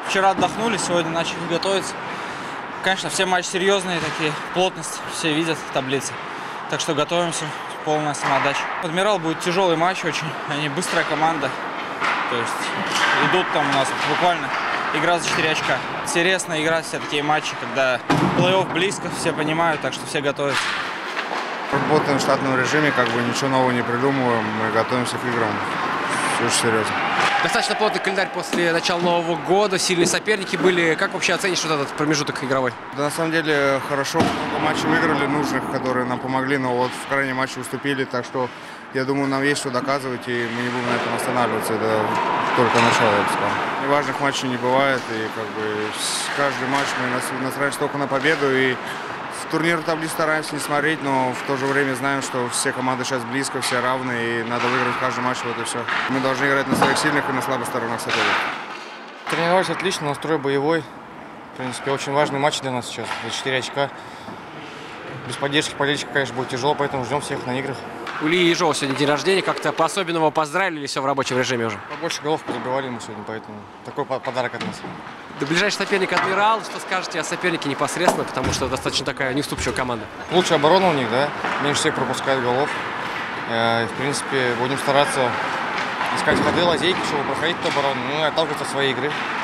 Вчера отдохнули, сегодня начали готовиться. Конечно, все матчи серьезные такие, плотность, все видят таблицы. Так что готовимся, полная самоотдача. Адмирал будет тяжелый матч очень, они быстрая команда. То есть идут там у нас буквально игра за 4 очка. Интересно играть все такие матчи, когда плей-офф близко, все понимают, так что все готовятся. Работаем в штатном режиме, ничего нового не придумываем, мы готовимся к играм. Все очень серьезно. Достаточно плотный календарь после начала Нового года, сильные соперники были. Как вообще оценишь вот этот промежуток игровой? Да, на самом деле хорошо, много матчей выиграли нужных, которые нам помогли, но вот в крайнем матче уступили, так что я думаю, нам есть что доказывать, и мы не будем на этом останавливаться. Это только начало, я бы сказал. Неважных матчей не бывает, и каждый матч мы настраиваемся только на победу, и в турнир таблицы стараемся не смотреть, но в то же время знаем, что все команды сейчас близко, все равны, и надо выиграть каждый матч, вот и все. Мы должны играть на своих сильных и на слабых сторонах соперника. Тренировались отлично, настрой боевой. В принципе, очень важный матч для нас сейчас, за 4 очка. Без поддержки болельщика, конечно, будет тяжело, поэтому ждем всех на играх. У Ильи Ежова сегодня день рождения, как-то по-особенному поздравили или все в рабочем режиме уже? Побольше голов забивали мы сегодня, поэтому такой подарок от нас. Ближайший соперник «Адмирал». Что скажете о сопернике непосредственно, потому что достаточно такая неуступчивая команда? Лучшая оборона у них, да, меньше всех пропускают голов. В принципе, будем стараться искать ходы, лазейки, чтобы проходить эту оборону, и отталкиваться от своей игры.